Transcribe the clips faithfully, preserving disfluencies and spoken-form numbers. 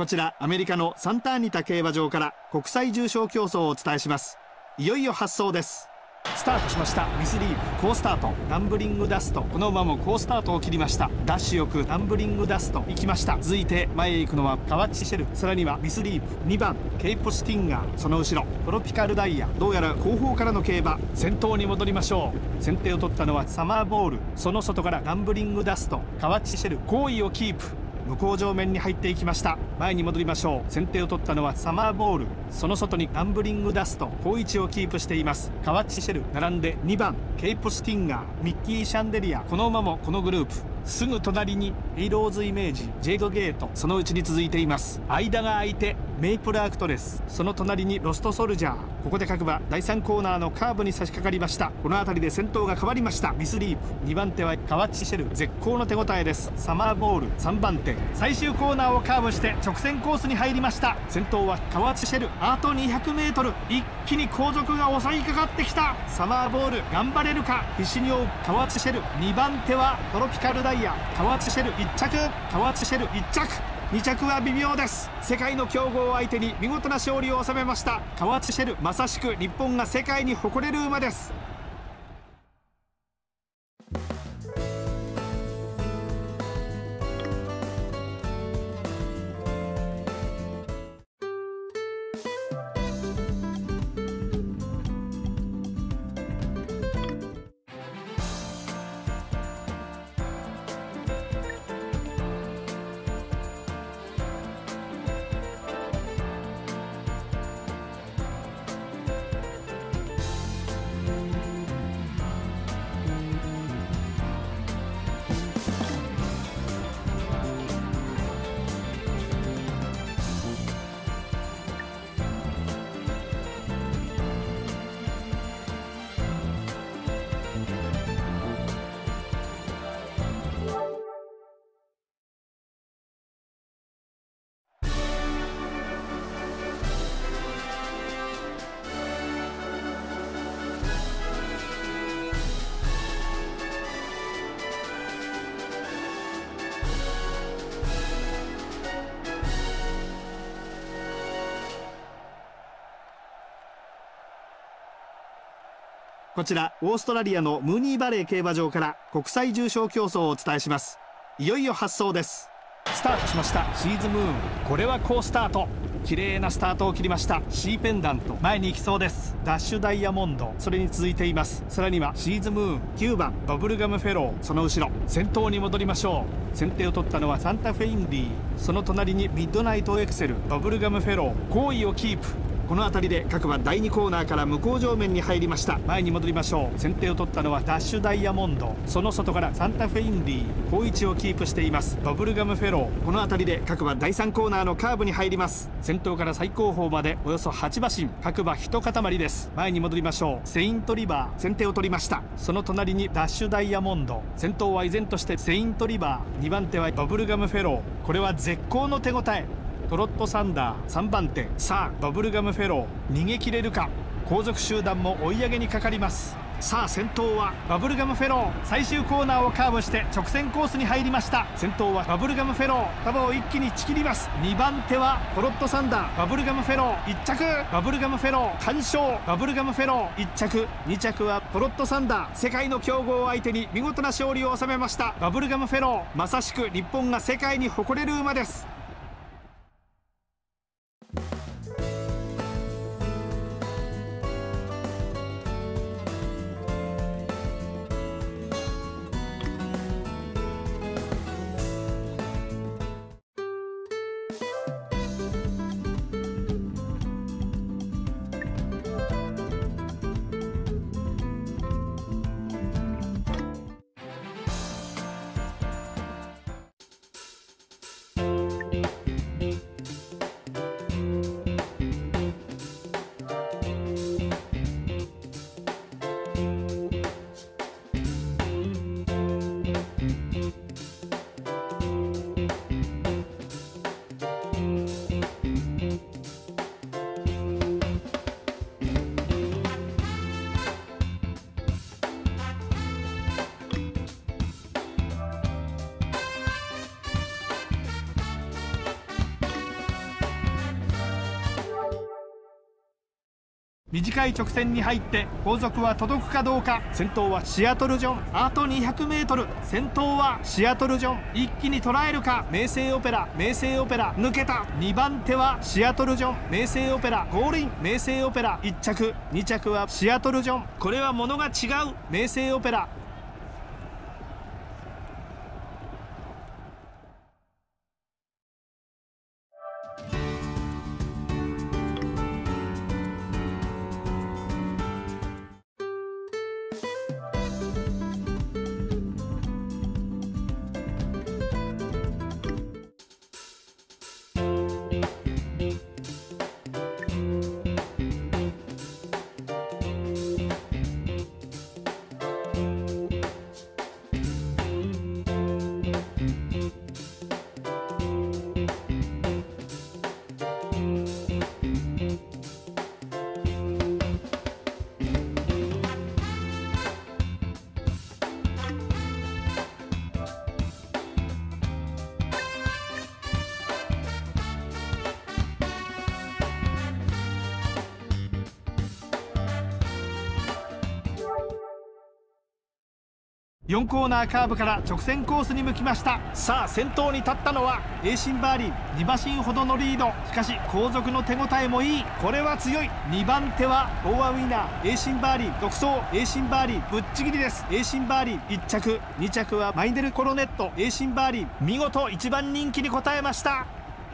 こちらアメリカのサンタアニタ競馬場から国際重賞競争をお伝えします。いよいよ発走です。スタートしました。ミスリーブ好スタート。ランブリングダスト、この馬も好スタートを切りました。ダッシュよくランブリングダスト行きました。続いて前へ行くのはカワッチシェル、さらにはミスリーブ、にばんケイポスティンガー、その後ろトロピカルダイヤ。どうやら後方からの競馬。先頭に戻りましょう。先手を取ったのはサマーボール、その外からランブリングダスト、カワッチシェル、好位をキープ。向こう上面に入っていきました。前に戻りましょう。先手を取ったのはサマーボール、その外にランブリングダスト、好位置をキープしています。カワッチシェル並んでにばんケイポスティンガー、ミッキーシャンデリア。この馬もこのグループ。すぐ隣にエイローズイメージ、ジェイドゲート、そのうちに続いています。間が空いてメイプルアクトレス、その隣にロストソルジャー。ここで各馬だいさんコーナーのカーブに差し掛かりました。この辺りで先頭が変わりました。ミスリープ、にばん手はカワッチシェル、絶好の手応えです。サマーボールさんばん手、最終コーナーをカーブして直線コースに入りました。先頭はカワッチシェル、あと にひゃくメートル、 一気に後続が襲いかかってきた。サマーボール頑張れるか。必死に追うカワッチシェル。にばん手はトロピカルダイヤ、カワッチシェルいっちゃく、カワッチシェルいっちゃく、にちゃくは微妙です。世界の強豪を相手に見事な勝利を収めました。カワッチシェル、まさしく日本が世界に誇れる馬です。こちらオーストラリアのムーニーバレー競馬場から国際重賞競争をお伝えします。いよいよ発走です。スタートしました。シーズムーン、これは好スタート。綺麗なスタートを切りました。シーペンダント前に行きそうです。ダッシュダイヤモンド、それに続いています。さらにはシーズムーン、きゅうばんバブルガムフェロー、その後ろ先頭に戻りましょう。先手を取ったのはサンタフェインディ、その隣にミッドナイトエクセル、バブルガムフェロー、好位をキープ。この辺りで各馬だいにコーナーから向こう上面に入りました。前に戻りましょう。先手を取ったのはダッシュダイヤモンド、その外からサンタフェインディ、好位置をキープしています。バブルガムフェロー、この辺りで各馬だいさんコーナーのカーブに入ります。先頭から最後方までおよそはち馬身、各馬一塊です。前に戻りましょう。セイントリバー先手を取りました。その隣にダッシュダイヤモンド、先頭は依然としてセイントリバー、にばん手はバブルガムフェロー、これは絶好の手応え。トロットサンダーさんばん手、さあバブルガムフェロー逃げ切れるか。後続集団も追い上げにかかります。さあ先頭はバブルガムフェロー、最終コーナーをカーブして直線コースに入りました。先頭はバブルガムフェロー、束を一気にちぎります。にばん手はトロットサンダー、バブルガムフェローいっちゃく、バブルガムフェロー完勝。バブルガムフェローいっちゃく、にちゃくはトロットサンダー。世界の強豪を相手に見事な勝利を収めました。バブルガムフェロー、まさしく日本が世界に誇れる馬です。 短い直線に入って後続は届くかどうか。先頭はシアトルジョン、あと にひゃくメートル。 先頭はシアトルジョン、一気に捉えるか。明星オペラ、明星オペラ抜けた。にばん手はシアトルジョン、明星オペラゴールイン。明星オペラいっ着、に着はシアトルジョン。これは物が違う。明星オペラ。よんコーナーカーブから直線コースに向きました。さあ先頭に立ったのはエーシンバーリン、に馬身ほどのリード。しかし後続の手応えもいい。これは強い。にばん手はフォーアウィナー、エーシンバーリン独走。エーシンバーリンぶっちぎりです。エーシンバーリンいっ着、に着はマイネルコロネット。エーシンバーリン見事いちばん人気に応えました。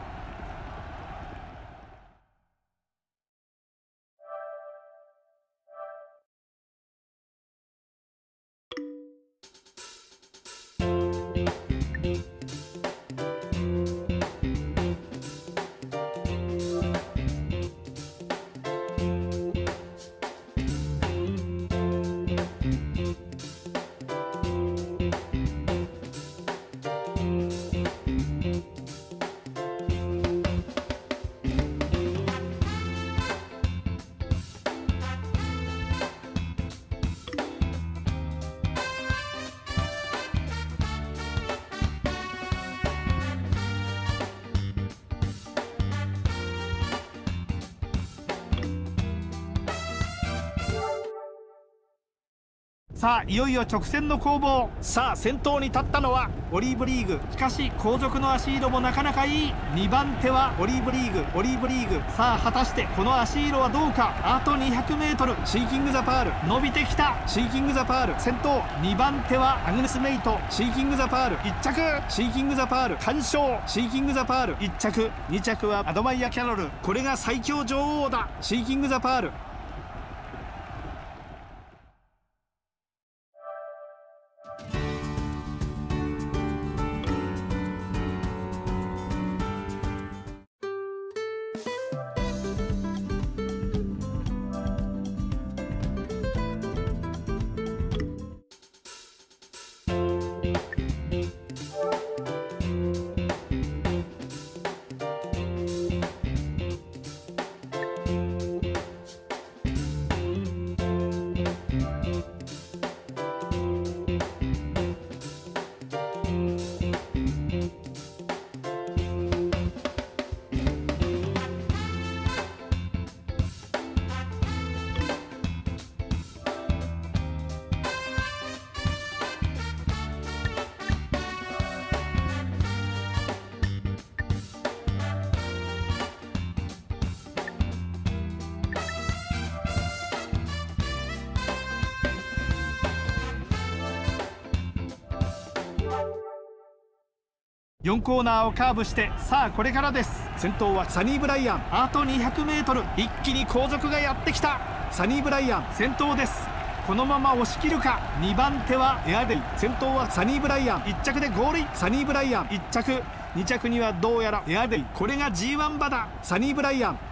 さあいよいよ直線の攻防。さあ先頭に立ったのはオリーブリーグ。しかし後続の足色もなかなかいい。にばん手はオリーブリーグ、オリーブリーグ。さあ果たしてこの足色はどうか。あと にひゃくメートル。 シーキングザパール伸びてきた。シーキングザパール先頭。にばん手はアグネスメイト。シーキングザパールいっ着、シーキングザパール完勝。シーキングザパールいっ着、に着はアドマイヤキャロル。これが最強女王だ。シーキングザパール。よんコーナーをカーブして、さあこれからです。先頭はサニー・ブライアン。あと にひゃくメートル。 一気に後続がやってきた。サニー・ブライアン先頭です。このまま押し切るか。にばん手はエアデイ。先頭はサニー・ブライアン。いっ着でゴールイン。サニー・ブライアンいっ着、に着にはどうやらエアデイ。これが ジーワン 馬だ。サニー・ブライアン